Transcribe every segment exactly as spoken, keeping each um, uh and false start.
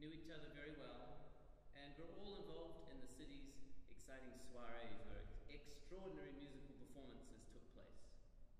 knew each other very well, and were all involved in the city's exciting soirees where extraordinary musical performances took place.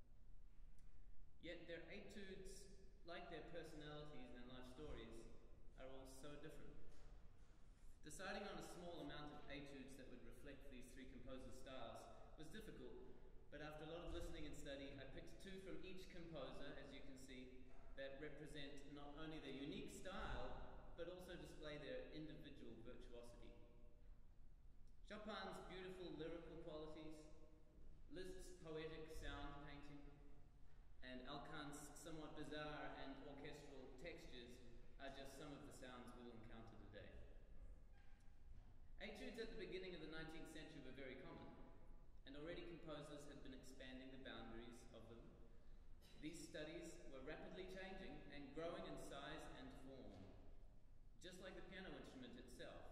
Yet their etudes, like their personalities and life stories, are all so different. Deciding on a small amount of etudes that would reflect these three composers' styles was difficult, but after a lot of listening and study, I picked two from each composer, as you can see, that represent not only their unique style, but also display their individual virtuosity. Chopin's beautiful lyrical qualities, Liszt's poetic sound painting, and Alkan's somewhat bizarre and orchestral textures are just some of the sounds we'll encounter today. Etudes at the beginning of the nineteenth century were very common, and already composers had been expanding the boundaries of them. These studies were rapidly changing and growing in size and form, just like the piano instrument itself,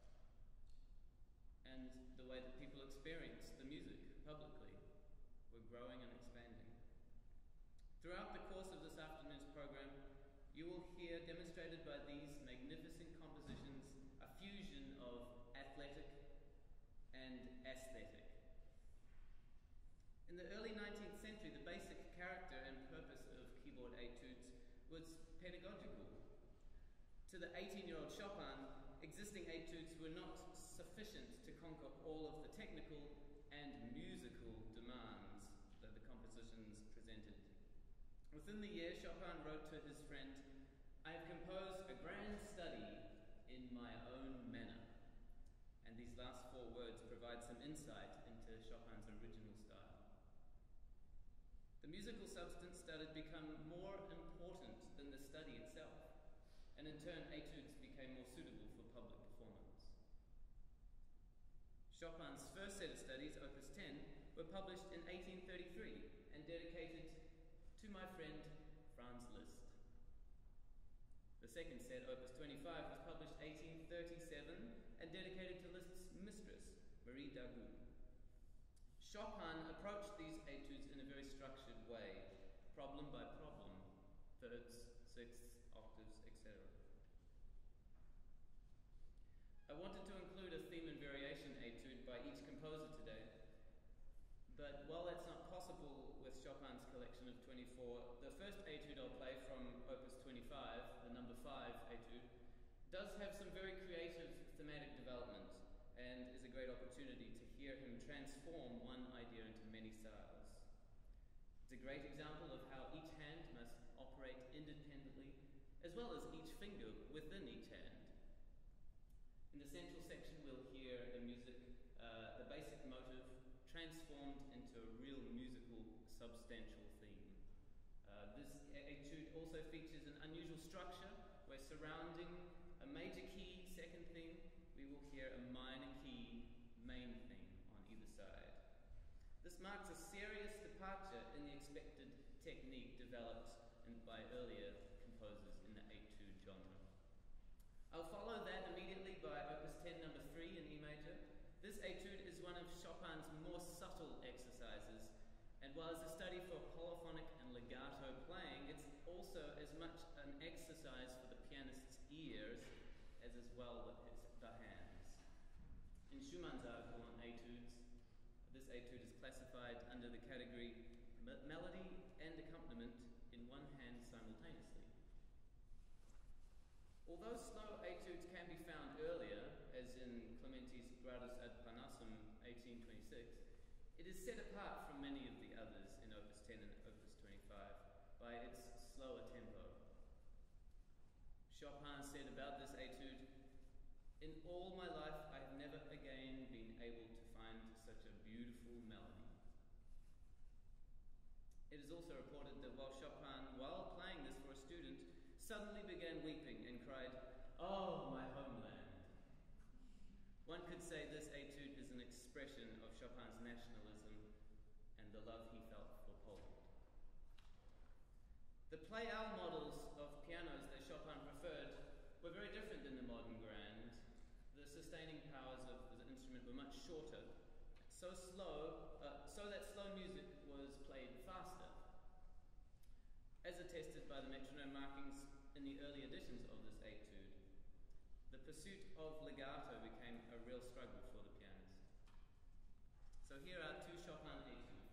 and the way that people experienced the music publicly were growing and expanding. Throughout the course of this afternoon's program, you will hear demonstrated by these magnificent compositions a fusion of athletic and aesthetic. In the early nineteenth century, the basic character and purpose of keyboard etudes was pedagogical. To the eighteen-year-old Chopin, existing etudes were not sufficient to conquer all of the technical and musical demands that the compositions presented. Within the year, Chopin wrote to his friend, "I have composed a grand study in my own manner." And these last four words provide some insight into Chopin's original style. The musical substance started to become more important than the study itself, and in turn, etudes became more suitable for public performance. Chopin's first set of studies, Opus ten, were published in eighteen thirty-three and dedicated to my friend Franz Liszt. The second set, Opus twenty-five, was published eighteen thirty-seven and dedicated to Liszt's mistress, Marie Dagout. Chopin approached these etudes in a very structured way, problem by problem, thirds, sixths, octaves, et cetera. I wanted to include a theme and variation etude by each composer today, but while that's not possible with Chopin's collection of twenty-four, the first etude I'll play from Opus twenty-five, the number five etude, does have some very creative thematic development and is a great opportunity to hear him transform one idea into many styles. It's a great example of how each hand must operate independently, as well as each finger within each hand. In the central section, we'll hear the music, uh, the basic motive, transformed into a real musical, substantial theme. Uh, this etude also features an unusual structure where surrounding a major key second theme, we will hear a minor key main theme on either side. This marks a serious departure in the expected technique developed in, by earlier composers in the etude genre. I'll follow that immediately by Opus ten, number three in E major. This etude is one of Chopin's more subtle exercises, and while it's a study for polyphonic and legato playing, it's also as much an exercise for the pianist's ears as as well with his, the hands. In Schumann's article on etudes, this etude is classified under the category me melody and accompaniment in one hand simultaneously. Although slow etudes can be found earlier, as in Clementi's Gradus ad Parnassum, eighteen twenty-six, it is set apart from many of the others in Opus ten and Opus twenty-five by its slower tempo. Chopin said about this etude, "In all my life, I have never again been able to find such a beautiful melody." It is also reported that while Chopin, while playing this for a student, suddenly began weeping and cried, "Oh, my homeland." One could say this etude is an expression of Chopin's nationalism and the love he felt for Poland. The Pleyel models of pianos that Chopin preferred were very different than the modern grand. The sustaining powers of the instrument were much shorter, so slow, uh, so that slow music was played faster, as attested by the metronome markings in the early editions of this etude. pursuit of legato became a real struggle for the pianist. So here are two Chopin etudes.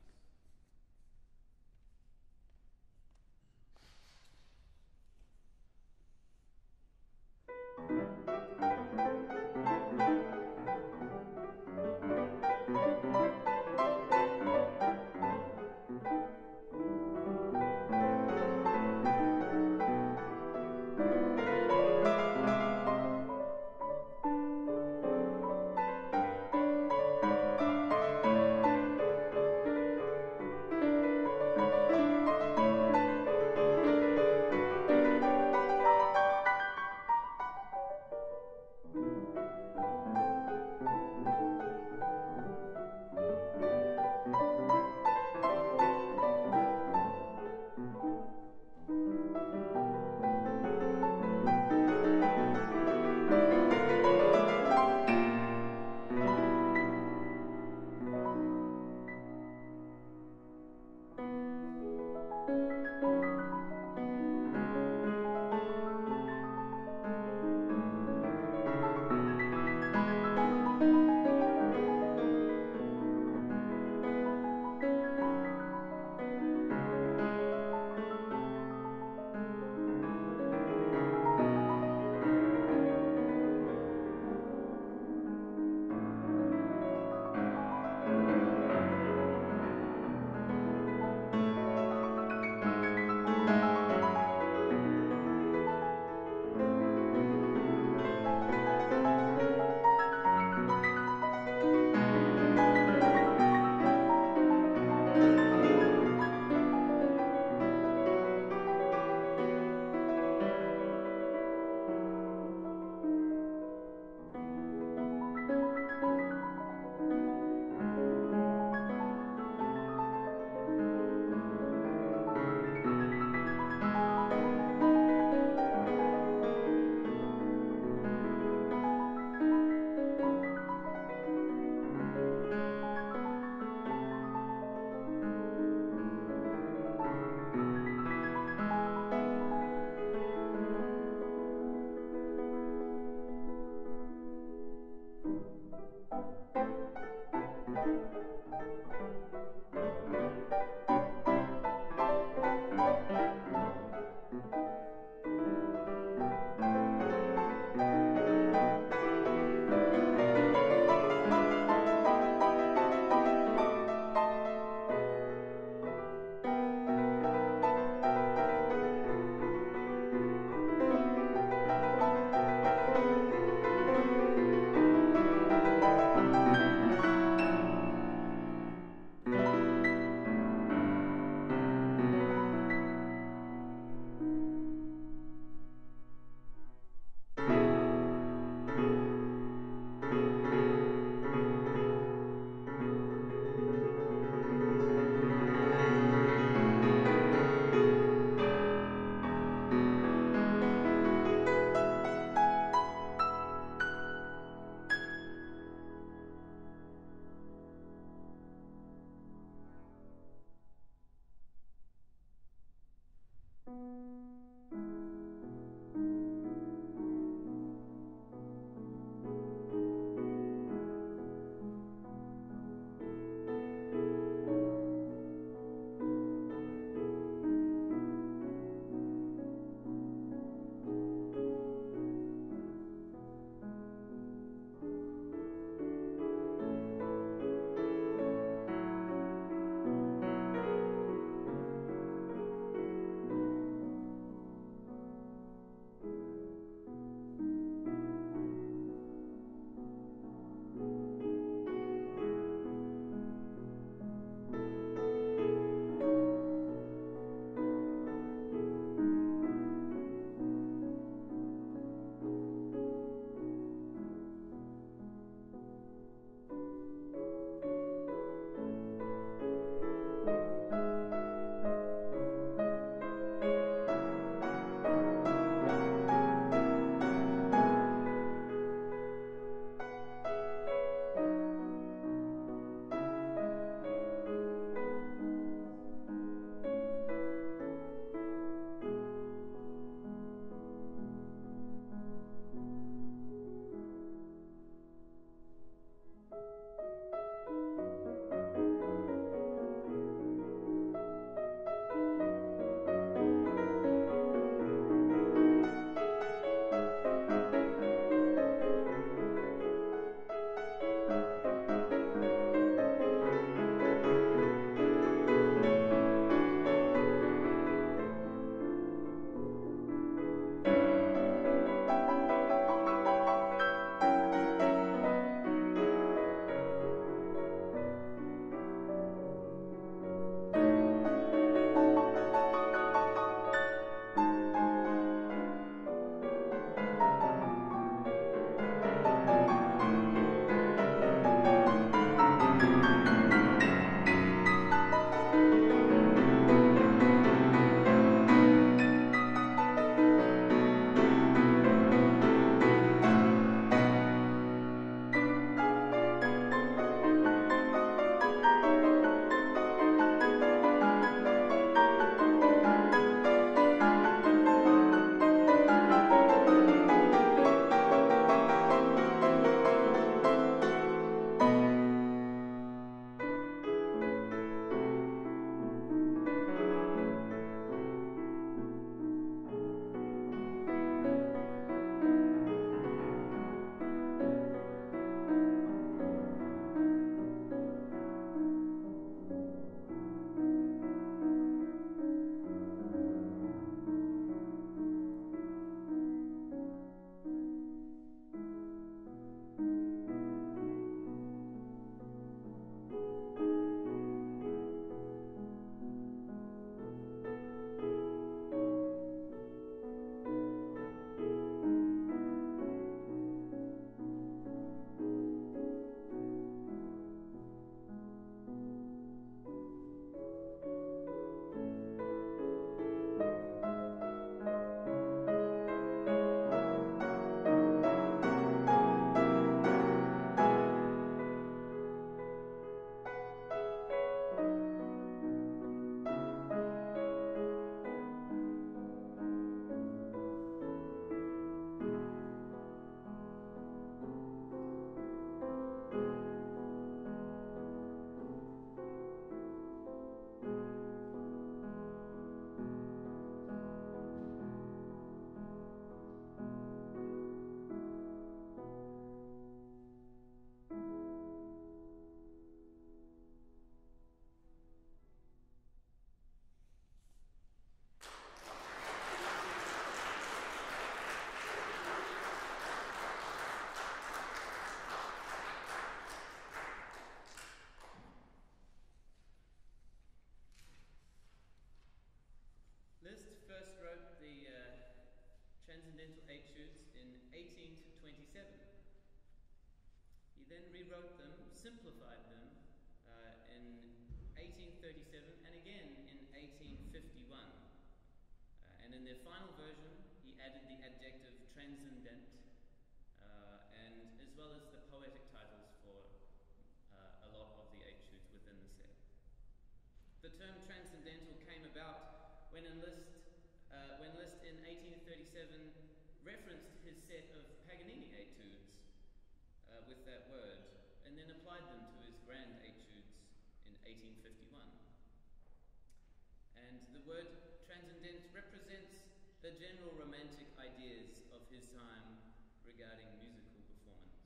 then rewrote them, simplified them uh, in eighteen thirty-seven and again in eighteen fifty-one. Uh, and in their final version, he added the adjective transcendent, uh, and as well as the poetic titles for uh, a lot of the etudes within the set. The term transcendental came about when Liszt, uh, when Liszt in eighteen thirty-seven referenced his set of Paganini etudes uh, with that word, and then applied them to his grand etudes in eighteen fifty-one. And the word transcendent represents the general romantic ideas of his time regarding musical performance.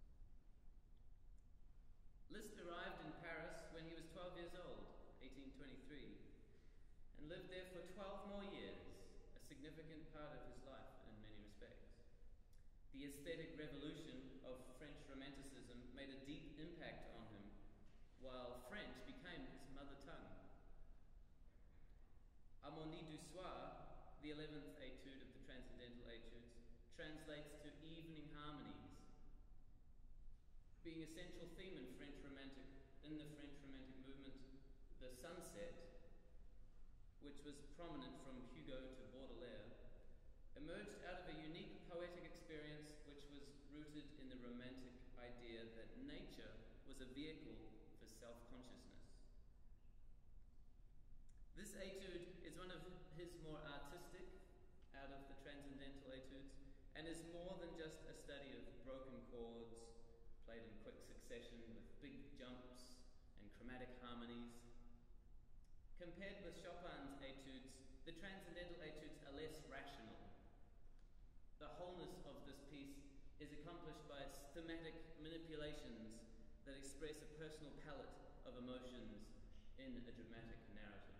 Liszt arrived in Paris when he was twelve years old, eighteen twenty-three, and lived there for twelve more years, a significant part of his life in many respects. The aesthetic revolution of French Romanticism made a deep impact on him, while French became his mother tongue. Harmonie du Soir, the eleventh etude of the Transcendental Etudes, translates to evening harmonies, being a central theme in French Romantic, in the French Romantic movement. The sunset, which was prominent from Hugo to Baudelaire, emerged out of a unique poetic experience which was rooted in the romantic idea that nature was a vehicle for self-consciousness. This etude is one of his more artistic out of the Transcendental Etudes, and is more than just a study of broken chords played in quick succession with big jumps and chromatic harmonies. Compared with Chopin's etudes, the Transcendental Etudes are less rational. The wholeness of this piece is accomplished by thematic manipulations that express a personal palette of emotions in a dramatic narrative.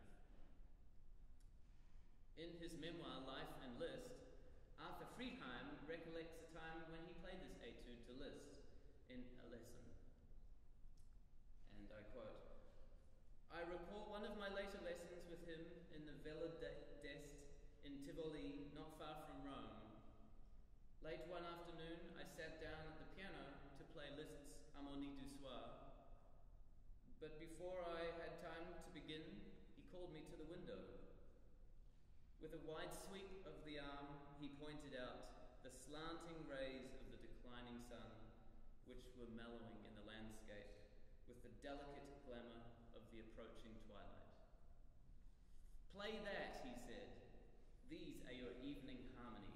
In his memoir, Life and Liszt, Arthur Friedheim recollects a time when he played this etude to Liszt in a lesson. And I quote, "I recall one of my later lessons with him in the Villa d'Este in Tivoli, not far from Rome. Late one afternoon, I sat down at the piano to play Liszt's Harmonie du Soir. But before I had time to begin, he called me to the window. With a wide sweep of the arm, he pointed out the slanting rays of the declining sun, which were mellowing in the landscape with the delicate glamour of the approaching twilight. Play that, he said. These are your evening harmonies."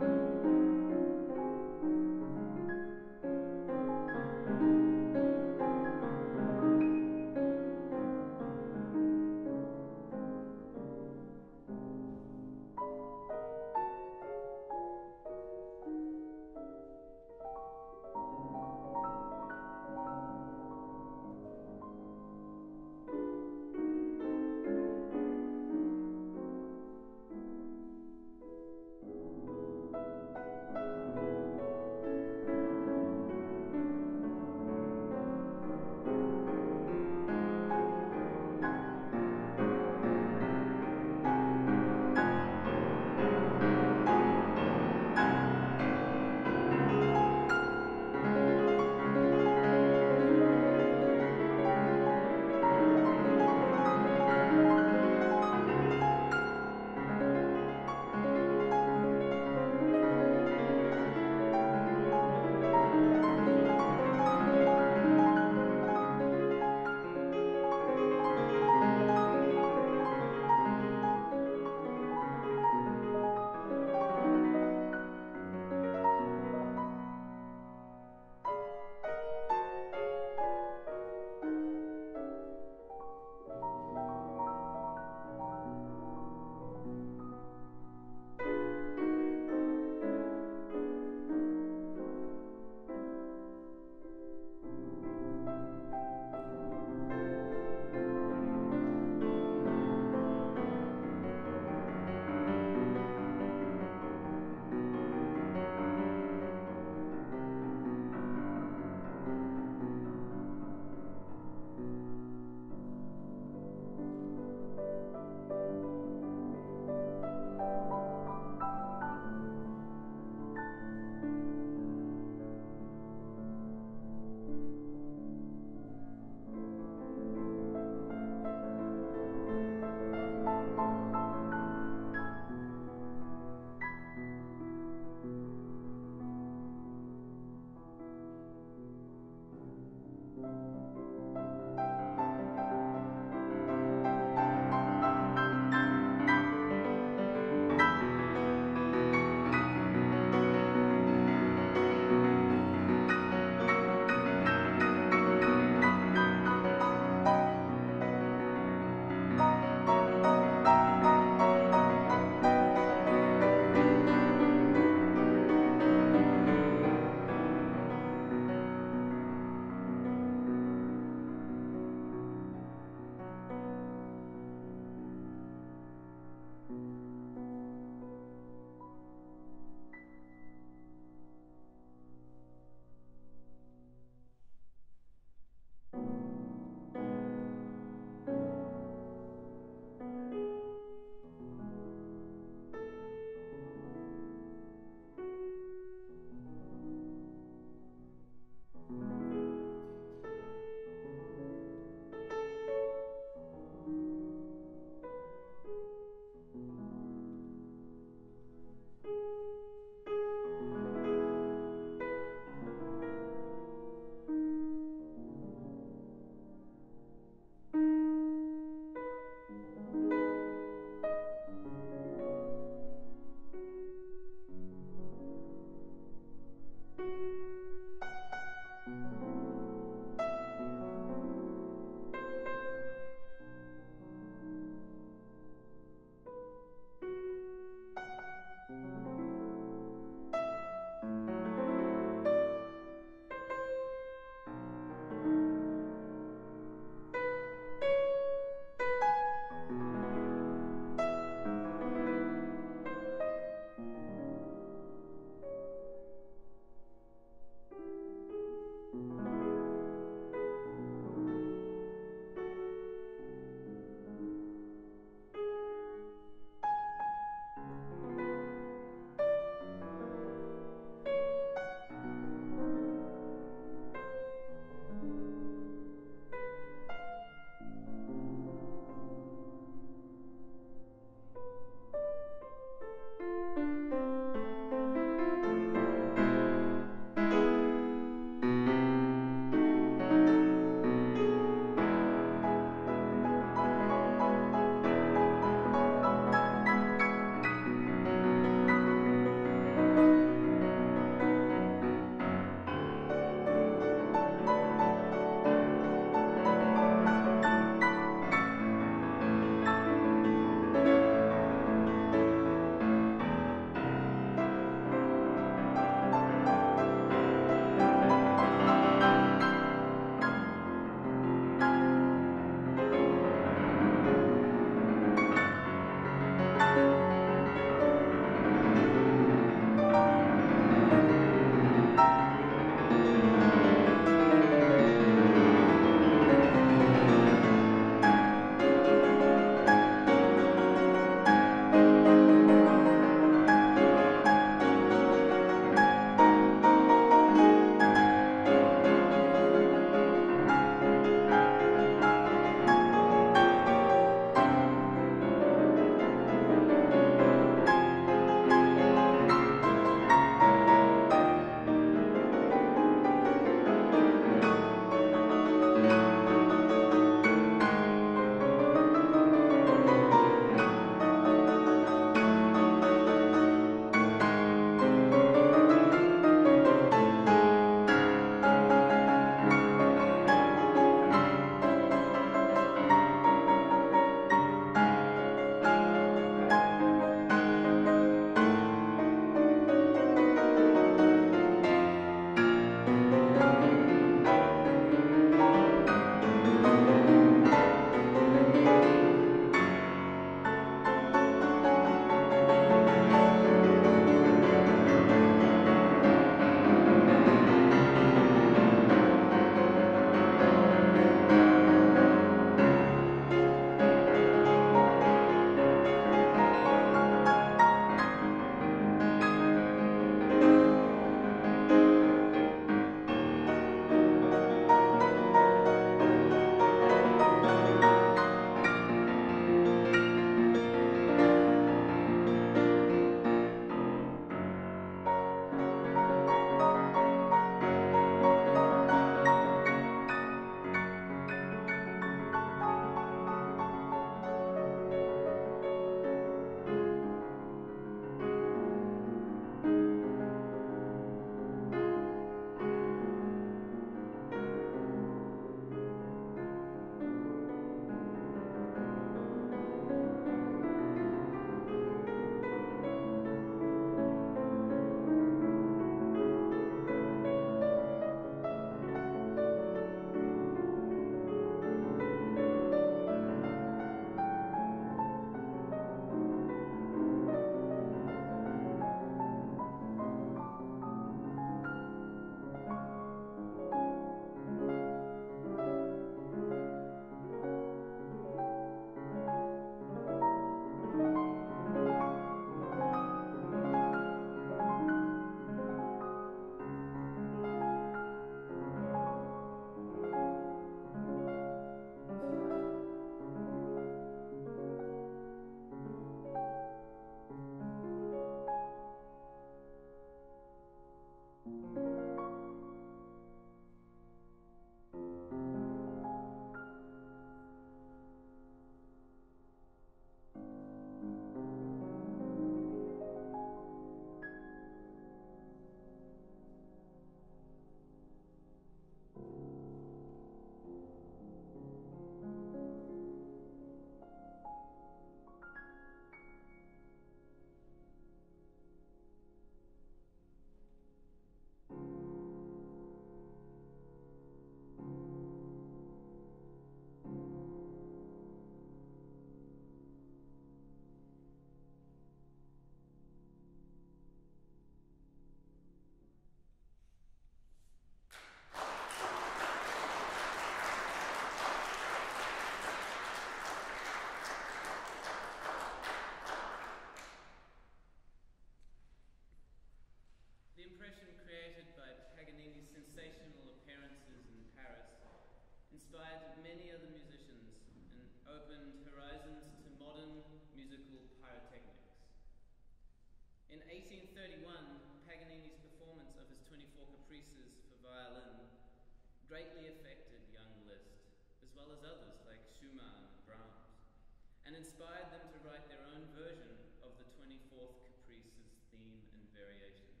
caprices for violin greatly affected young Liszt, as well as others like Schumann and Brahms, and inspired them to write their own version of the twenty-fourth Caprice's theme and variations.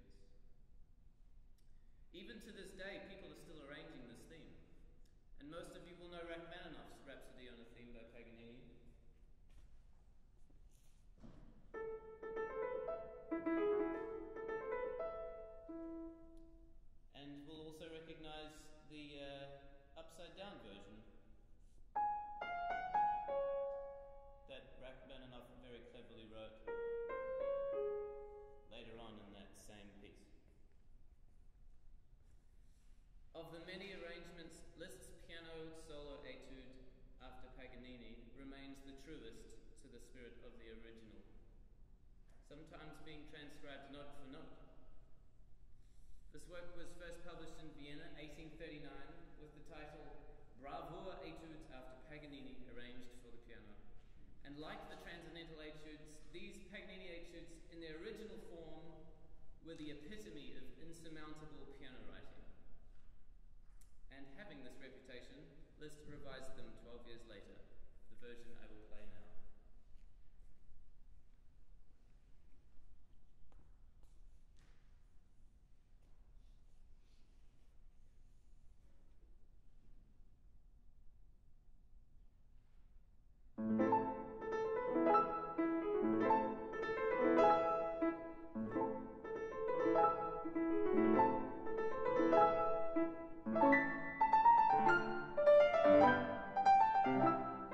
Even to this day, people are still arranging this theme, and most of you will know Rachmaninoff's Rhapsody on a Theme by Paganini. And will also recognize the uh, upside down version that Rachmaninoff very cleverly wrote later on in that same piece. Of the many arrangements, Liszt's piano solo etude after Paganini remains the truest to the spirit of the original, sometimes being transcribed note for note. This work was first published in Vienna, eighteen thirty-nine, with the title Bravour Etudes after Paganini arranged for the piano. And like the Transcendental Etudes, these Paganini Etudes in their original form were the epitome of insurmountable piano writing. And having this reputation, Liszt revised them twelve years later, the version I will play now. Thank you.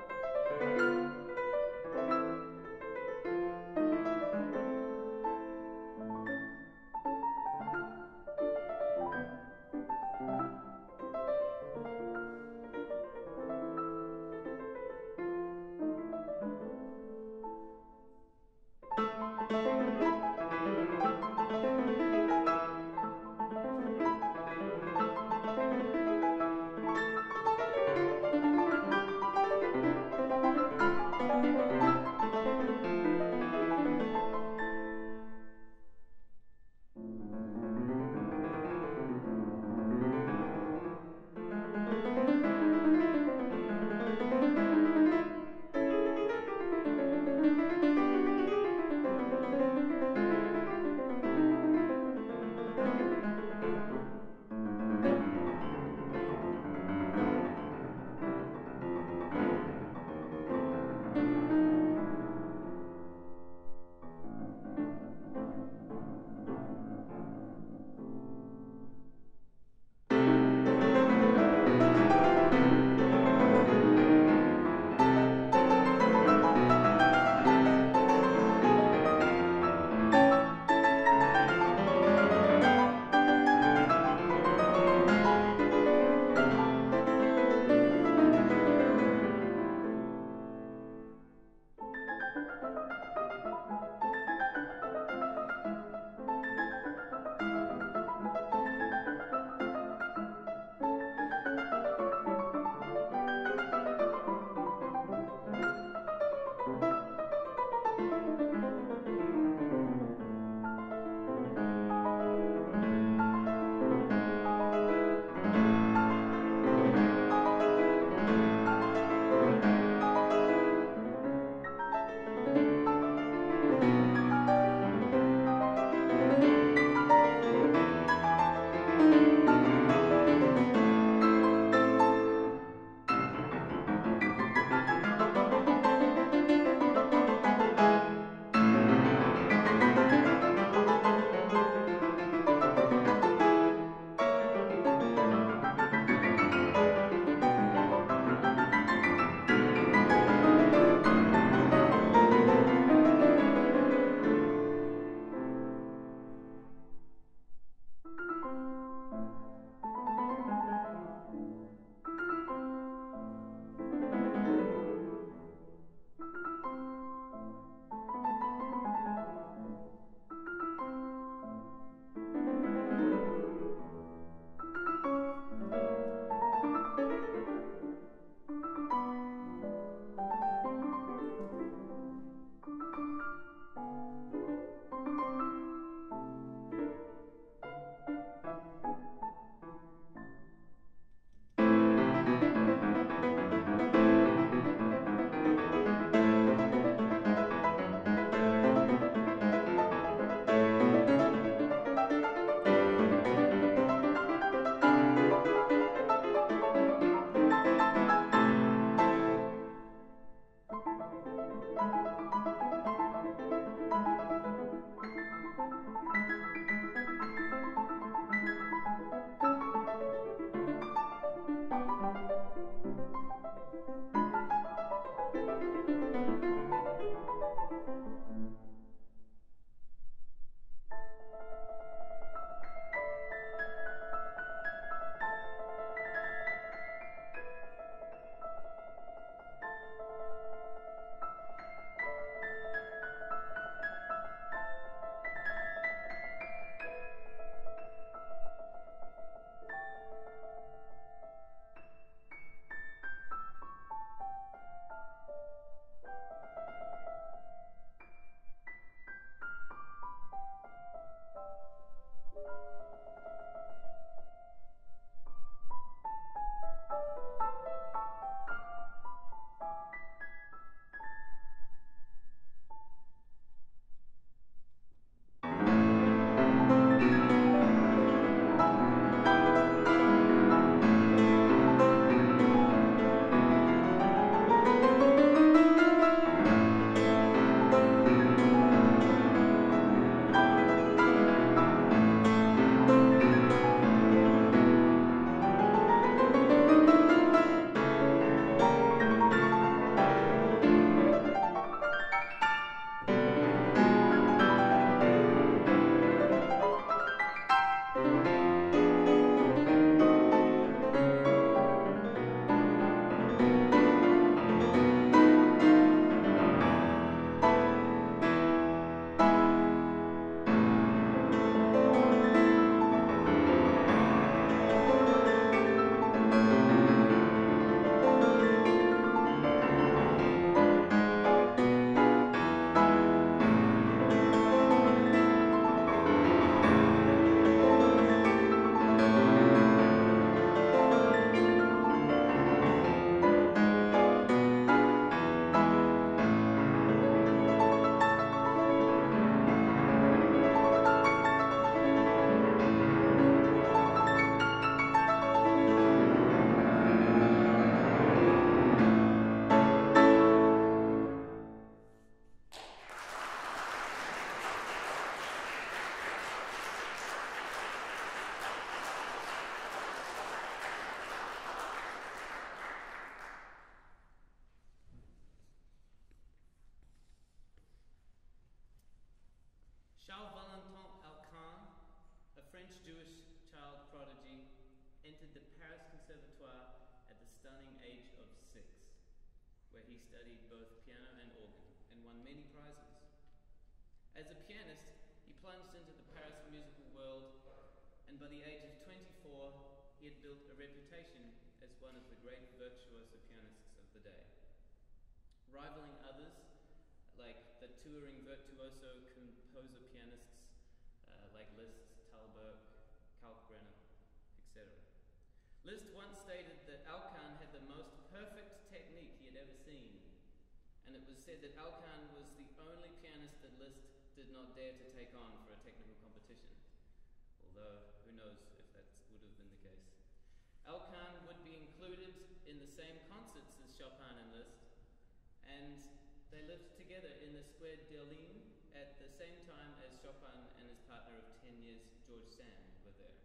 where he studied both piano and organ and won many prizes. As a pianist, he plunged into the Paris musical world, and by the age of twenty-four, he had built a reputation as one of the great virtuoso pianists of the day, rivaling others like the touring virtuoso composer pianists uh, like Liszt, Thalberg, Kalkbrenner, et cetera. Liszt once stated that Alkan had the most perfect technique he had ever seen, and it was said that Alkan was the only pianist that Liszt did not dare to take on for a technical competition, although who knows if that would have been the case. Alkan would be included in the same concerts as Chopin and Liszt, and they lived together in the Square d'Orléans at the same time as Chopin and his partner of ten years, George Sand, were there.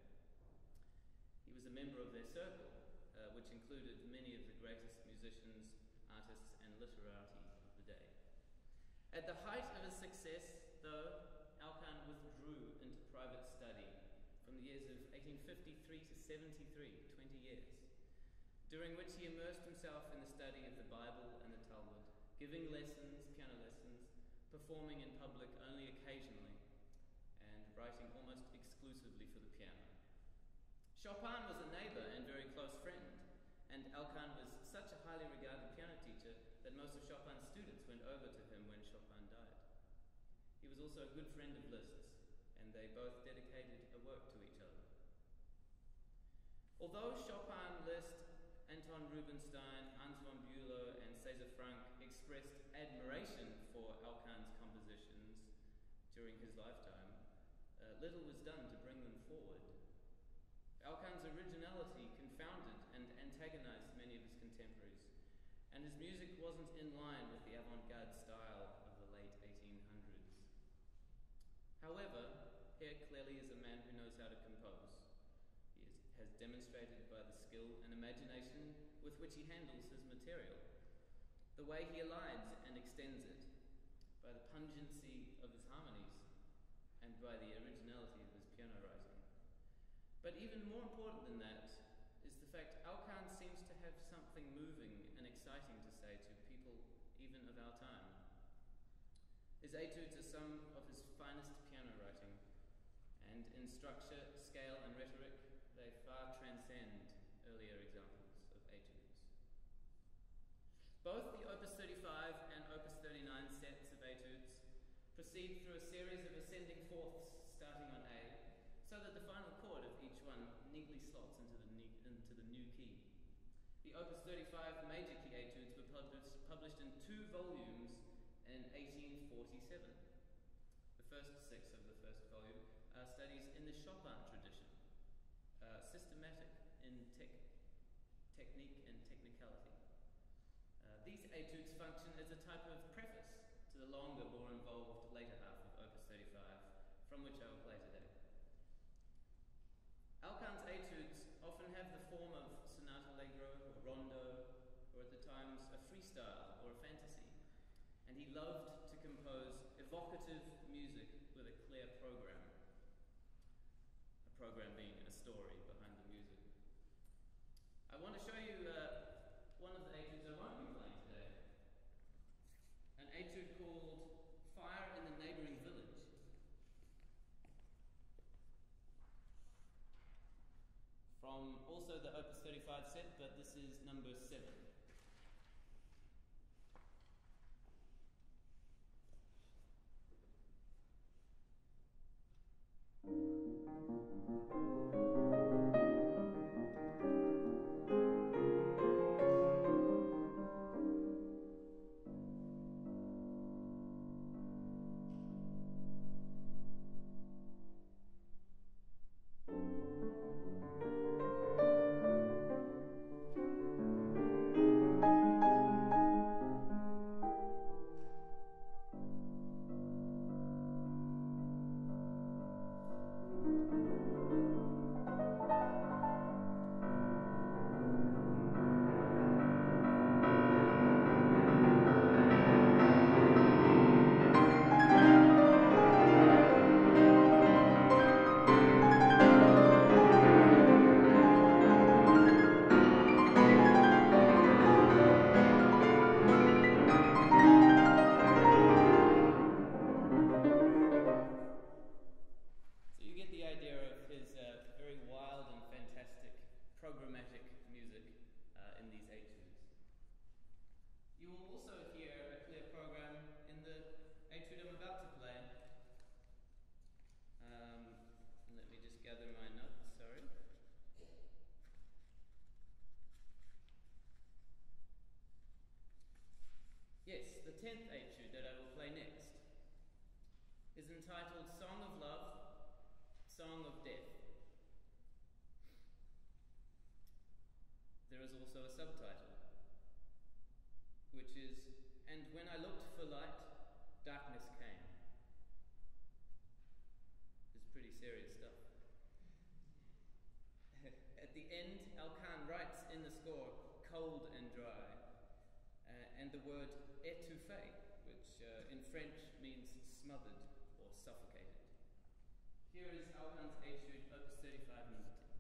He was a member of their circle, uh, which included many of the greatest musicians, artists, and literati of the day. At the height of his success, though, Alkan withdrew into private study from the years of eighteen fifty-three to seventy-three, twenty years, during which he immersed himself in the study of the Bible and the Talmud, giving lessons, piano lessons, performing in public only occasionally, and writing almost exclusively for the piano. Chopin was a neighbor and very close friend, and Alkan was such a highly regarded piano teacher that most of Chopin's students went over to him when Chopin died. He was also a good friend of Liszt's, and they both dedicated a work to each other. Although Chopin, Liszt, Anton Rubinstein, Hans von Bülow, and César Franck expressed admiration for Alkan's compositions during his lifetime, uh, little was done to bring them forward. Alkan's originality confounded and antagonized many of his contemporaries, and his music wasn't in line with the avant-garde style of the late eighteen hundreds. However, here clearly is a man who knows how to compose. He is, has demonstrated by the skill and imagination with which he handles his material, the way he aligns and extends it, by the pungency of his harmonies, and by the originality of his piano writing. But even more important than that is the fact Alkan seems to have something moving and exciting to say to people even of our time. His etudes are some of his finest piano writing, and in structure, scale, and rhetoric, they far transcend earlier examples of etudes. Both the Opus thirty-five and Opus thirty-nine sets of etudes proceed through a series of ascending fourths starting on A, so that the final chord of each one neatly slots into the, ne into the new key. The Opus thirty-five major key etudes were published, published in two volumes in eighteen forty-seven. The first six of the first volume are studies in the Chopin tradition, uh, systematic in tech, technique and technicality. Uh, these etudes function as a type of preface to the longer, more involved later half of Opus thirty-five, from which I will play today. Alkan's etudes often have the form of sonata allegro or rondo, or at the times a freestyle or a fantasy, and he loved to compose evocative music with a clear program, a program being a story behind the music. I want to show you uh, one of the etudes I won't be playing today, an etude called Fire in the Neighboring Village. From also the Opus thirty-five set, but this is number seven. Thank you. tenth etude that I will play next is entitled Song of Love, Song of Death. There is also a subtitle, which is, And When I Looked for Light, Darkness Came. It's pretty serious stuff. At the end, Alkan writes in the score, cold and dry, uh, and the word étouffé, which uh, in French means smothered or suffocated. Here is Alkan's etude, opus thirty-five, number ten.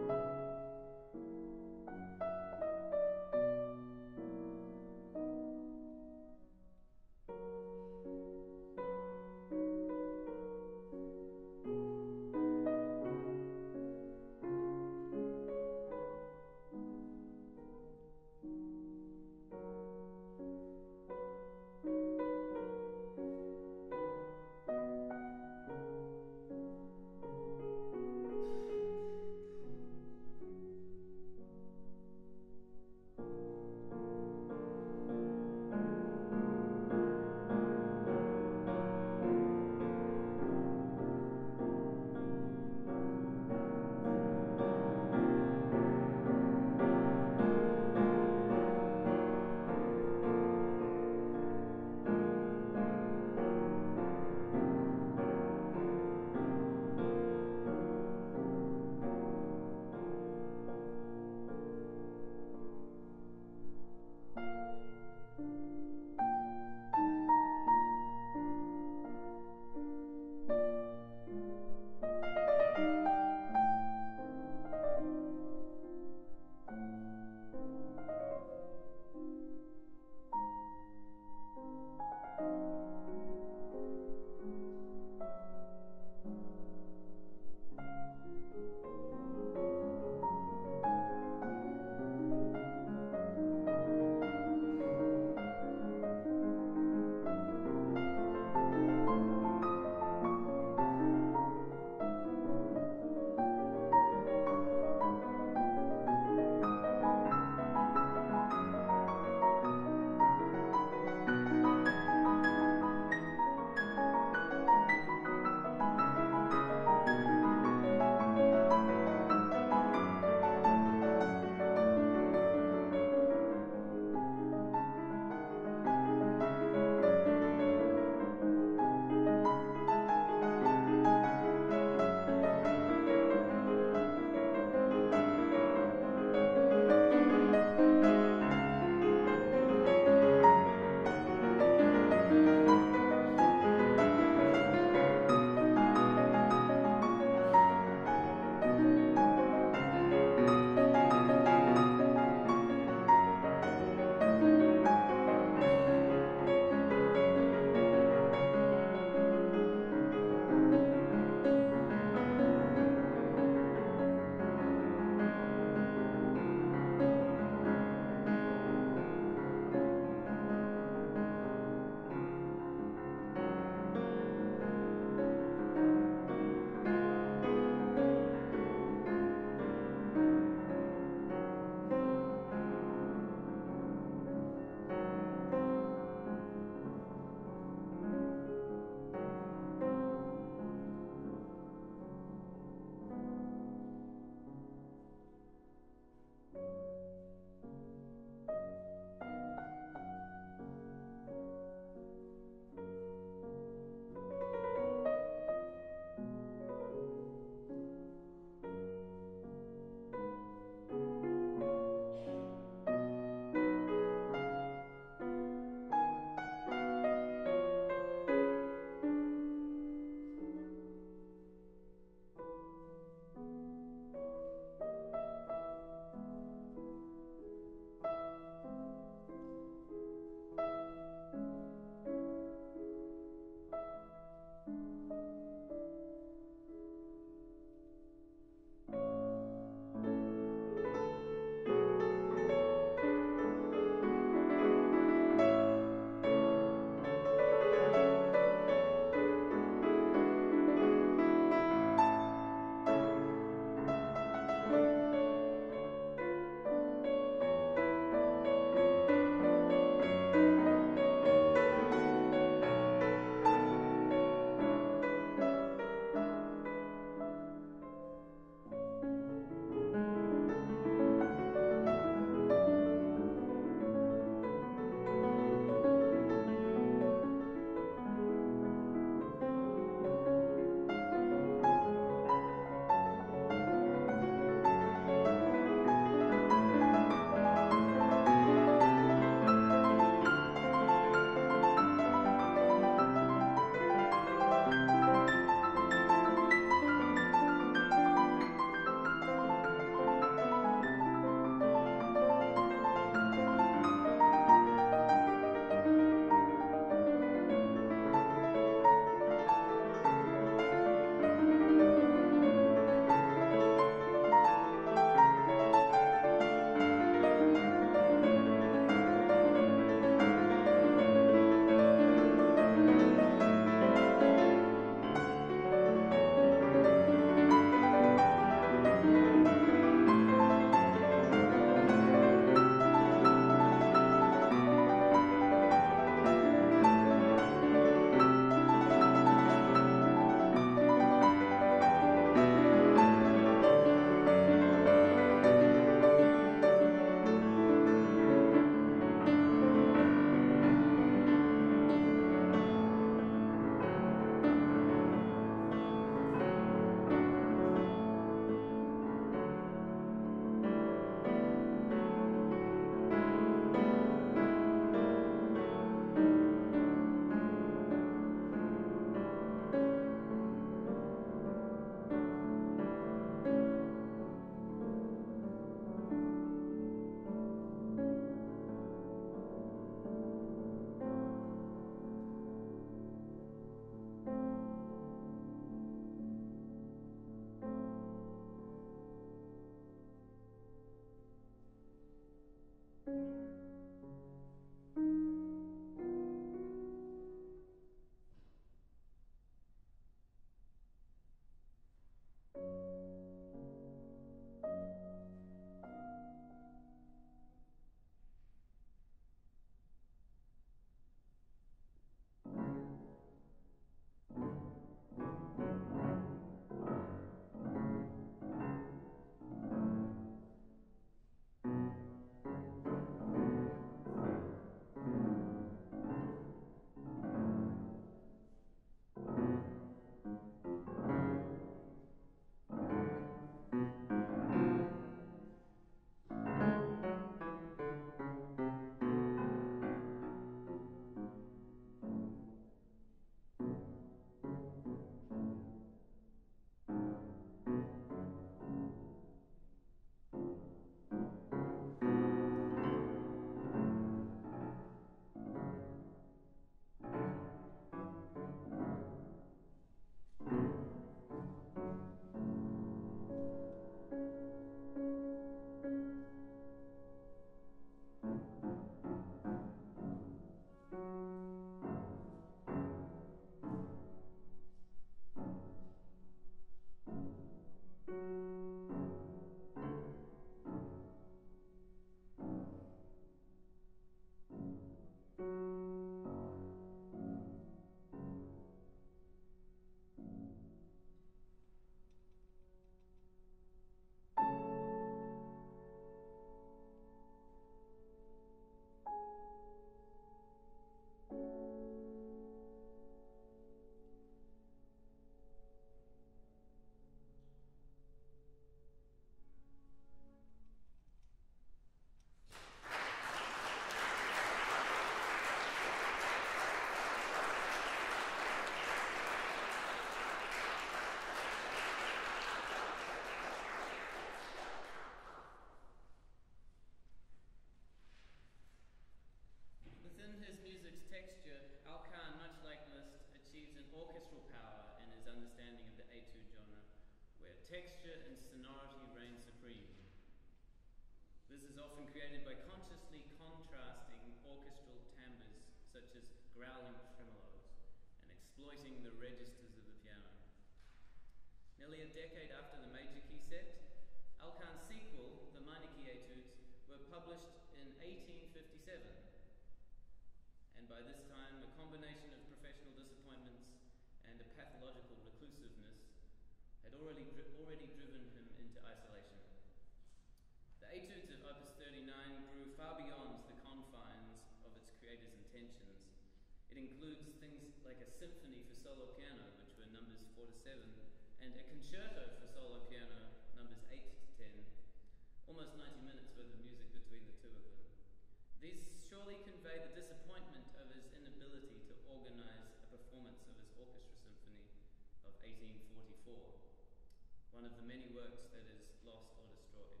where texture and sonority reign supreme. This is often created by consciously contrasting orchestral timbres, such as growling tremolos, and exploiting the registers of the piano. Nearly a decade after the major key set, Alkan's sequel, the minor key etudes, were published in eighteen fifty-seven. And by this time, a combination of professional disappointments and a pathological reclusiveness had already, dri- already driven him into isolation. The etudes of Opus thirty-nine grew far beyond the confines of its creator's intentions. It includes things like a symphony for solo piano, which were numbers four to seven, and a concerto for solo piano, numbers eight to ten, almost ninety minutes worth of music between the two of them. These surely convey the disappointment of his inability to organize a performance of his orchestra symphony of eighteen forty-four, one of the many works that is lost or destroyed.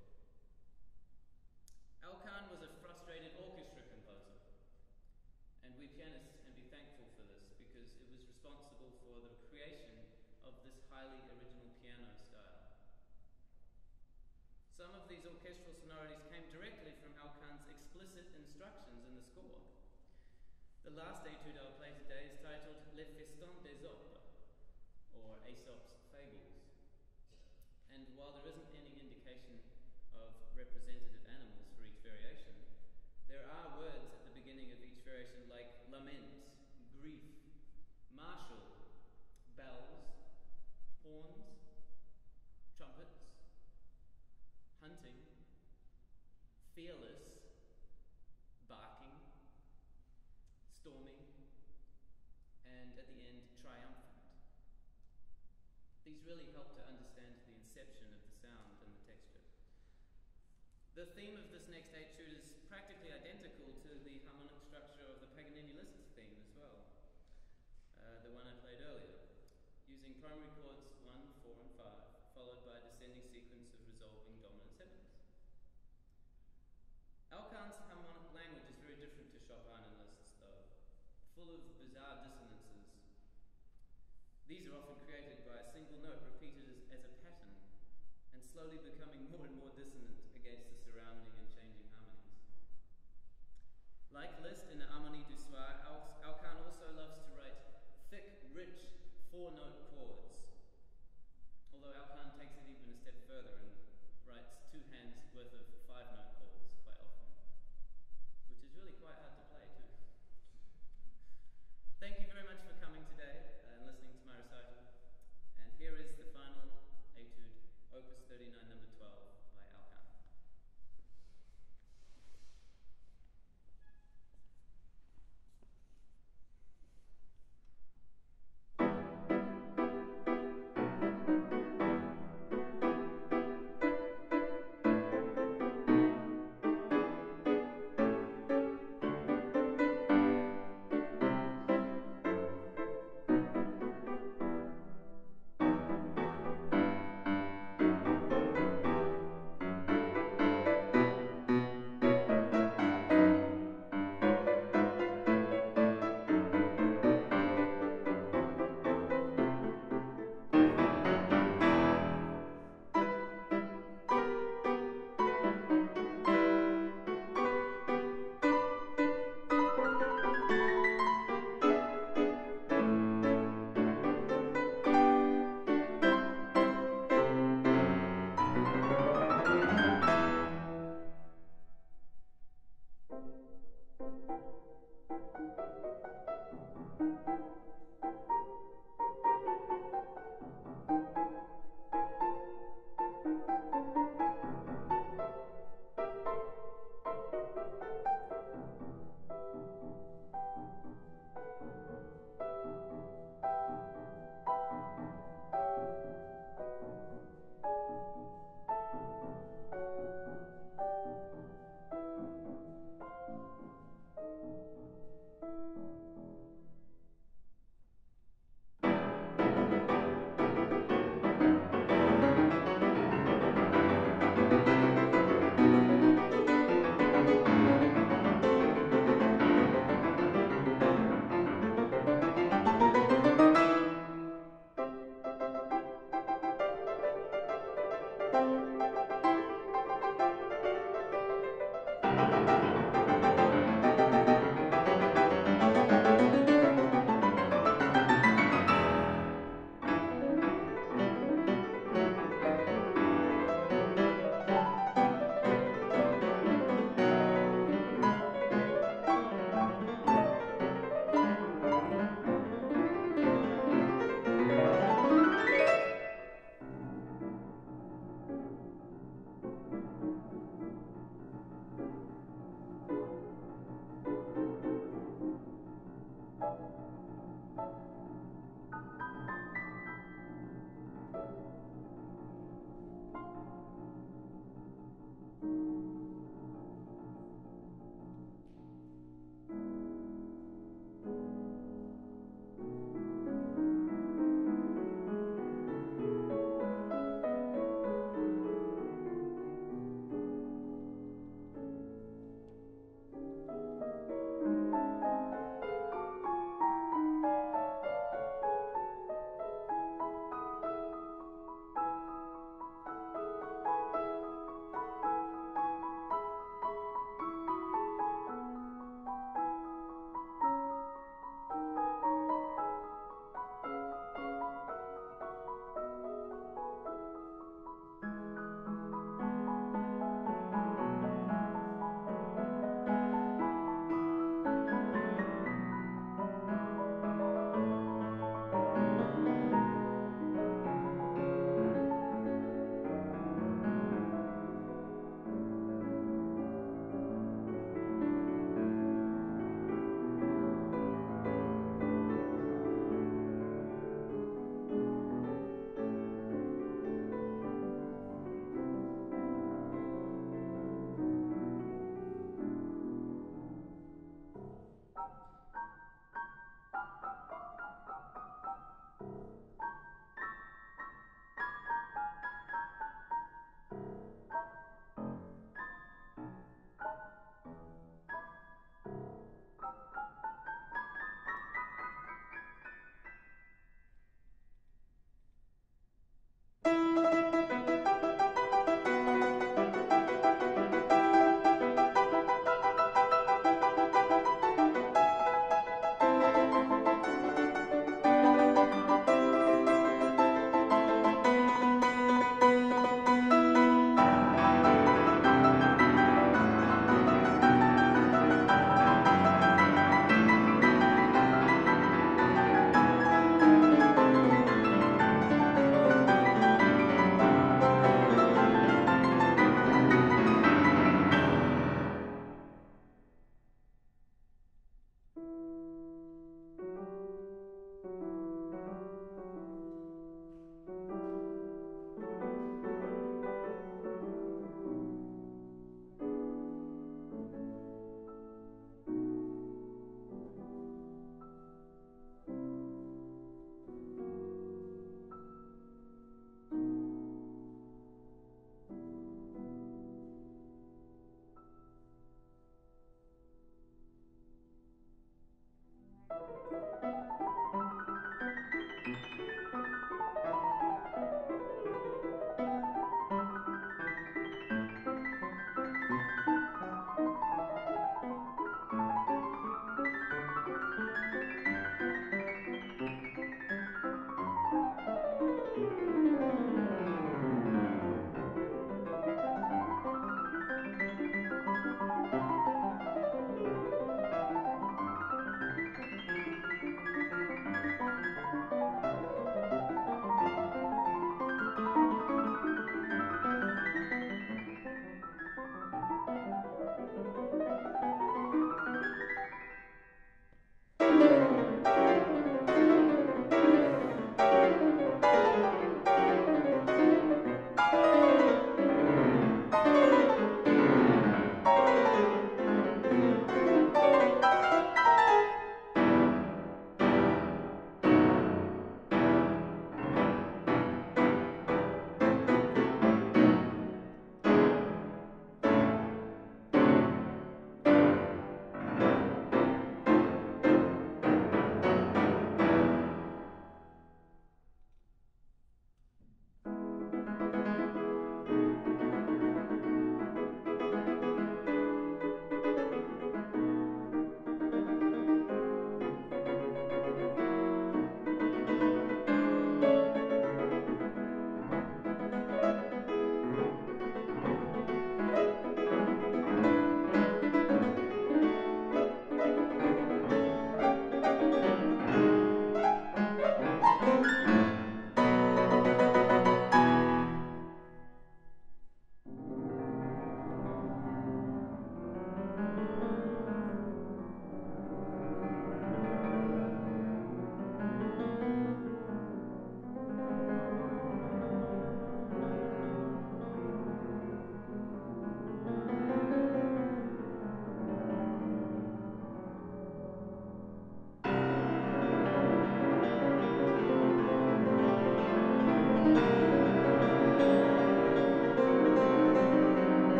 Alkan was a frustrated orchestra composer, and we pianists can be thankful for this because it was responsible for the creation of this highly original piano style. Some of these orchestral sonorities came directly from Alkan's explicit instructions in the score. The last etude I'll play today is titled Le Festin d'Aesop, or Aesop's Fables. And while there isn't any indication of representative animals for each variation, there are words at the beginning of each variation like lament, grief, martial, bells, horns, trumpets, hunting, fearless, barking, stormy, and at the end, triumphant. These really help to understand the inception of the sound and the texture. The theme of this next etude is practically identical to the harmonic structure of the Paganini Liszt theme as well, uh, the one I played earlier, using primary chords one, four, and five, followed by a descending sequence of resolving dominant sevenths. Alkan's harmonic language is very different to Chopin and Liszt's, though, full of bizarre dissonances. These are often created by a single note repeated as, as a pattern, and slowly becoming more and more dissonant against the surrounding and changing harmonies. Like Liszt in the Harmonie du Soir, Al- Alkan also loves to write thick, rich, four-note chords. Although Alkan takes it even a step further and writes two hands worth of